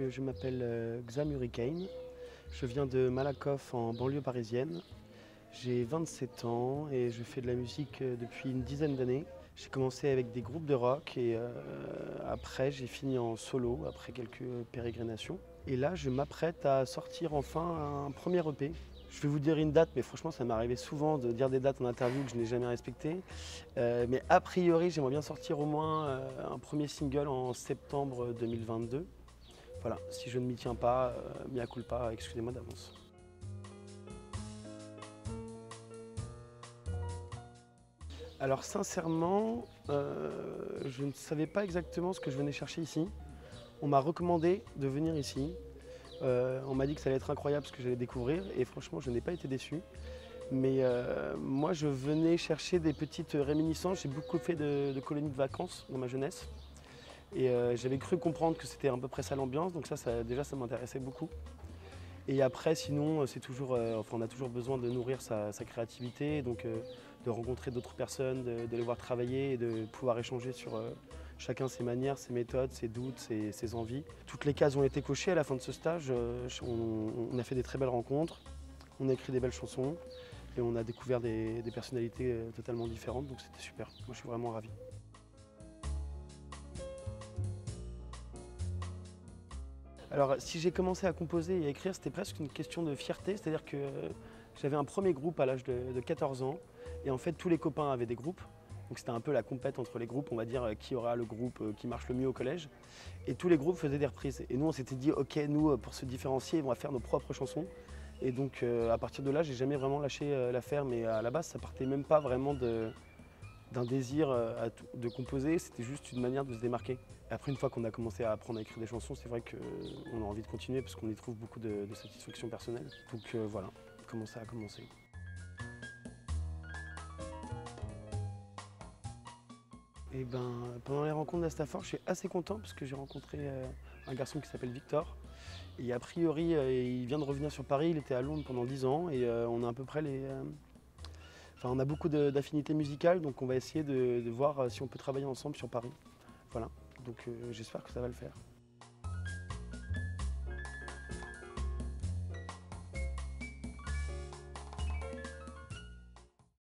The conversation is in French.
Je m'appelle Xam Hurricane, je viens de Malakoff en banlieue parisienne. J'ai 27 ans et je fais de la musique depuis une dizaine d'années. J'ai commencé avec des groupes de rock et après j'ai fini en solo après quelques pérégrinations. Et là je m'apprête à sortir enfin un premier EP. Je vais vous dire une date, mais franchement ça m'est arrivé souvent de dire des dates en interview que je n'ai jamais respectées. Mais a priori j'aimerais bien sortir au moins un premier single en septembre 2022. Voilà, si je ne m'y tiens pas, mea culpa, excusez-moi d'avance. Alors sincèrement, je ne savais pas exactement ce que je venais chercher ici. On m'a recommandé de venir ici. On m'a dit que ça allait être incroyable ce que j'allais découvrir et franchement je n'ai pas été déçu. Mais moi je venais chercher des petites réminiscences. J'ai beaucoup fait de colonies de vacances dans ma jeunesse. Et j'avais cru comprendre que c'était à peu près ça l'ambiance, donc déjà ça m'intéressait beaucoup. Et après sinon c'est toujours, enfin, on a toujours besoin de nourrir sa créativité, donc de rencontrer d'autres personnes, de les voir travailler et de pouvoir échanger sur chacun ses manières, ses méthodes, ses doutes, ses envies. Toutes les cases ont été cochées à la fin de ce stage, on a fait des très belles rencontres, on a écrit des belles chansons et on a découvert des personnalités totalement différentes, donc c'était super. Moi je suis vraiment ravi. Alors si j'ai commencé à composer et à écrire, c'était presque une question de fierté, c'est-à-dire que j'avais un premier groupe à l'âge de 14 ans et en fait tous les copains avaient des groupes. Donc c'était un peu la compète entre les groupes, on va dire qui aura le groupe qui marche le mieux au collège. Et tous les groupes faisaient des reprises. Et nous on s'était dit ok, nous pour se différencier on va faire nos propres chansons. Et donc à partir de là j'ai jamais vraiment lâché l'affaire, mais à la base ça partait même pas vraiment d'un désir de composer, c'était juste une manière de se démarquer. Et après, une fois qu'on a commencé à apprendre à écrire des chansons, c'est vrai qu'on a envie de continuer parce qu'on y trouve beaucoup de satisfaction personnelle. Donc voilà, comment ça a commencé. Et ben, pendant les rencontres d'Astafor, je suis assez content parce que j'ai rencontré un garçon qui s'appelle Victor. Et a priori, il vient de revenir sur Paris, il était à Londres pendant 10 ans et on a à peu près Enfin, on a beaucoup d'affinités musicales, donc on va essayer de voir si on peut travailler ensemble sur Paris. Voilà, donc j'espère que ça va le faire.